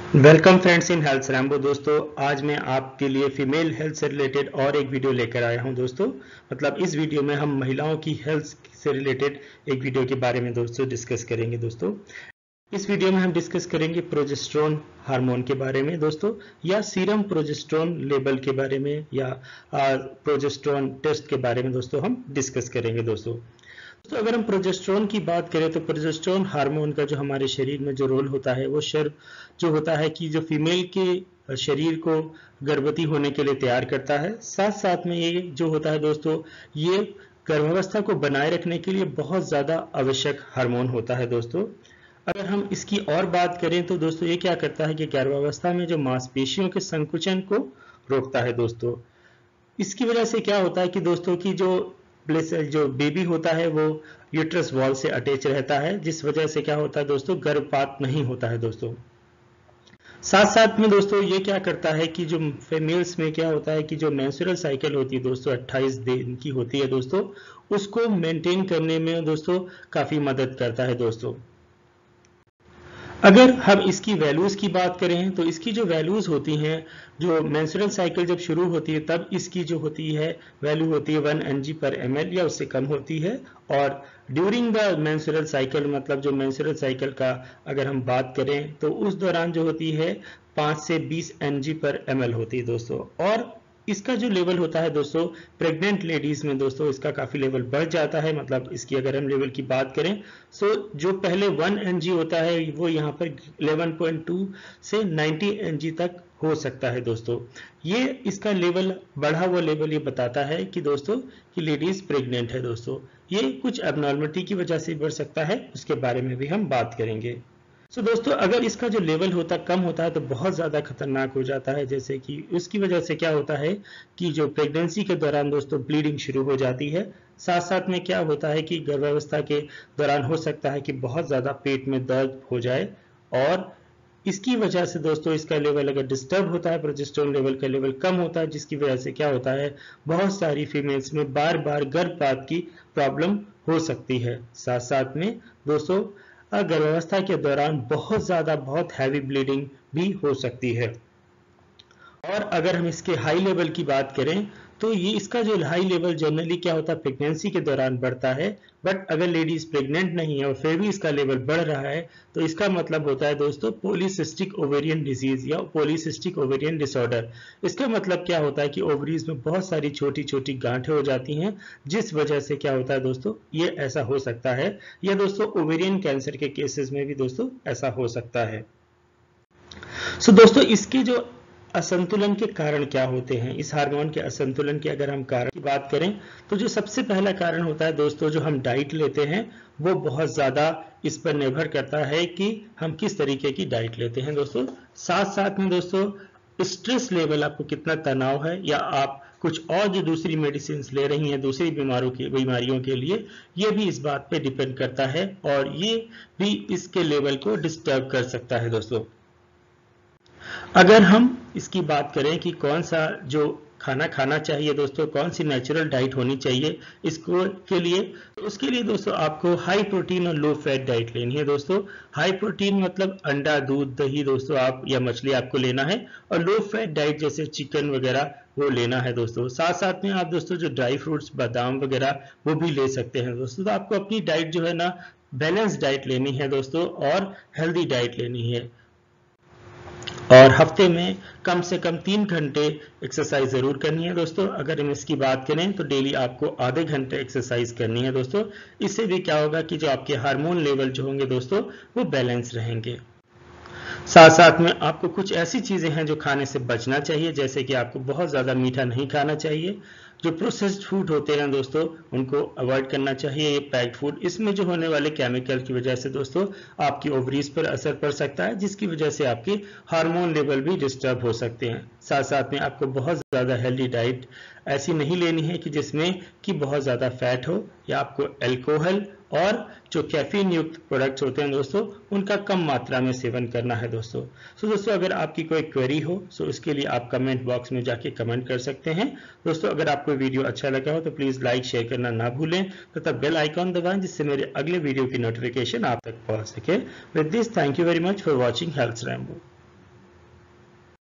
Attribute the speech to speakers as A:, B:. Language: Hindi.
A: Welcome friends in health Rambo. दोस्तों आज मैं आपके लिए फीमेल हेल्थ से रिलेटेड और एक वीडियो लेकर आया हूं दोस्तों। मतलब इस वीडियो में हम महिलाओं की हेल्थ से रिलेटेड एक वीडियो के बारे में दोस्तों डिस्कस करेंगे। दोस्तों इस वीडियो में हम डिस्कस करेंगे प्रोजेस्टेरोन हार्मोन के बारे में दोस्तों, या सीरम प्रोजेस्टेरोन लेवल के बारे में, या प्रोजेस्टेरोन टेस्ट के बारे में दोस्तों हम डिस्कस करेंगे। दोस्तों तो अगर हम प्रोजेस्टेरोन की बात करें तो प्रोजेस्टेरोन हार्मोन का जो हमारे शरीर में जो रोल होता है वो जो होता है कि जो फीमेल के शरीर को गर्भवती होने के लिए तैयार करता है। साथ साथ में ये जो होता है दोस्तों, ये गर्भावस्था को बनाए रखने के लिए बहुत ज़्यादा आवश्यक हार्मोन होता है। दोस्तों अगर हम इसकी और बात करें तो दोस्तों ये क्या करता है कि गर्भावस्था में जो मांसपेशियों के संकुचन को रोकता है। दोस्तों इसकी वजह से क्या होता है कि दोस्तों की जो बेबी होता है वो यूट्रस वॉल से अटैच रहता है, जिस वजह से क्या होता है दोस्तों, गर्भपात नहीं होता है। दोस्तों साथ साथ में दोस्तों ये क्या करता है कि जो फीमेल्स में क्या होता है कि जो मेंस्ट्रुअल साइकिल होती है दोस्तों 28 दिन की होती है दोस्तों, उसको मेंटेन करने में दोस्तों काफी मदद करता है। दोस्तों अगर हम इसकी वैल्यूज की बात करें तो इसकी जो वैल्यूज होती हैं, जो मेंस्ट्रुअल साइकिल जब शुरू होती है तब इसकी जो होती है वैल्यू होती है 1 mg/ml या उससे कम होती है, और ड्यूरिंग द मेंस्ट्रुअल साइकिल मतलब जो मेंस्ट्रुअल साइकिल का अगर हम बात करें तो उस दौरान जो होती है 5 से 20 mg/ml होती है दोस्तों। और इसका जो लेवल होता है दोस्तों प्रेग्नेंट लेडीज में दोस्तों इसका काफी लेवल बढ़ जाता है। मतलब इसकी अगर हम लेवल की बात करें जो पहले 1 mg होता है वो यहाँ पर 11.2 से 90 mg तक हो सकता है। दोस्तों ये इसका लेवल बढ़ा हुआ लेवल ये बताता है कि दोस्तों कि लेडीज प्रेग्नेंट है। दोस्तों ये कुछ एबनॉर्मलिटी की वजह से बढ़ सकता है, उसके बारे में भी हम बात करेंगे। दोस्तों अगर इसका जो लेवल कम होता है तो बहुत ज़्यादा खतरनाक हो जाता है, जैसे कि उसकी वजह से क्या होता है कि जो प्रेगनेंसी के दौरान दोस्तों ब्लीडिंग शुरू हो जाती है। साथ साथ में क्या होता है कि गर्भावस्था के दौरान हो सकता है कि बहुत ज़्यादा पेट में दर्द हो जाए, और इसकी वजह से दोस्तों इसका लेवल अगर डिस्टर्ब होता है, प्रोजेस्टेरोन लेवल का लेवल कम होता है, जिसकी वजह से क्या होता है बहुत सारी फीमेल्स में बार बार गर्भपात की प्रॉब्लम हो सकती है। साथ साथ में दोस्तों गर्भावस्था के दौरान बहुत हैवी ब्लीडिंग भी हो सकती है। और अगर हम इसके हाई लेवल की बात करें तो ये इसका जो हाई लेवल जनरली क्या होता है प्रेगनेंसी के दौरान बढ़ता है, बट अगर लेडीज प्रेग्नेंट नहीं है और फिर भी इसका लेवल बढ़ रहा है तो इसका मतलब होता है दोस्तों पॉलीसिस्टिक ओवेरियन डिजीज या पॉलीसिस्टिक ओवेरियन डिसऑर्डर। इसका मतलब क्या होता है कि ओवरीज में बहुत सारी छोटी छोटी गांठें हो जाती हैं, जिस वजह से क्या होता है दोस्तों ये ऐसा हो सकता है, या दोस्तों ओवेरियन कैंसर के केसेस में भी दोस्तों ऐसा हो सकता है। दोस्तों इसके जो असंतुलन के कारण क्या होते हैं, इस हार्मोन के असंतुलन के अगर हम कारण की बात करें तो जो सबसे पहला कारण होता है दोस्तों जो हम डाइट लेते हैं वो बहुत ज्यादा इस पर निर्भर करता है कि हम किस तरीके की डाइट लेते हैं। दोस्तों साथ साथ में दोस्तों स्ट्रेस लेवल, आपको कितना तनाव है, या आप कुछ और जो दूसरी मेडिसिन ले रही हैं दूसरी बीमारियों के लिए, ये भी इस बात पे डिपेंड करता है, और ये भी इसके लेवल को डिस्टर्ब कर सकता है। दोस्तों अगर हम इसकी बात करें कि कौन सा जो खाना खाना चाहिए दोस्तों, कौन सी नेचुरल डाइट होनी चाहिए इसको के लिए, तो उसके लिए दोस्तों आपको हाई प्रोटीन और लो फैट डाइट लेनी है। दोस्तों हाई प्रोटीन मतलब अंडा, दूध, दही दोस्तों आप या मछली आपको लेना है, और लो फैट डाइट जैसे चिकन वगैरह वो लेना है। दोस्तों साथ साथ में आप दोस्तों जो ड्राई फ्रूट्स, बादाम वगैरह वो भी ले सकते हैं। दोस्तों तो आपको अपनी डाइट जो है ना बैलेंस डाइट लेनी है दोस्तों, और हेल्दी डाइट लेनी है, और हफ्ते में कम से कम 3 घंटे एक्सरसाइज जरूर करनी है। दोस्तों अगर हम इसकी बात करें तो डेली आपको आधे घंटे एक्सरसाइज करनी है। दोस्तों इससे भी क्या होगा कि जो आपके हार्मोन लेवल जो होंगे दोस्तों वो बैलेंस रहेंगे। साथ साथ में आपको कुछ ऐसी चीजें हैं जो खाने से बचना चाहिए, जैसे कि आपको बहुत ज्यादा मीठा नहीं खाना चाहिए, जो प्रोसेस्ड फूड होते हैं दोस्तों उनको अवॉइड करना चाहिए, ये पैक्ड फूड, इसमें जो होने वाले केमिकल की वजह से दोस्तों आपकी ओवरीज पर असर पड़ सकता है, जिसकी वजह से आपके हार्मोन लेवल भी डिस्टर्ब हो सकते हैं। साथ साथ में आपको बहुत ज्यादा हेल्दी डाइट ऐसी नहीं लेनी है कि जिसमें कि बहुत ज्यादा फैट हो, या आपको अल्कोहल और जो कैफीन युक्त प्रोडक्ट्स होते हैं दोस्तों उनका कम मात्रा में सेवन करना है। दोस्तों दोस्तों अगर आपकी कोई क्वेरी हो तो उसके लिए आप कमेंट बॉक्स में जाके कमेंट कर सकते हैं। दोस्तों अगर आपको वीडियो अच्छा लगा हो तो प्लीज लाइक शेयर करना ना भूलें, तथा बेल आइकॉन दबाएं जिससे मेरे अगले वीडियो की नोटिफिकेशन आप तक पहुंच सके। With this thank you very much for watching health Rambo.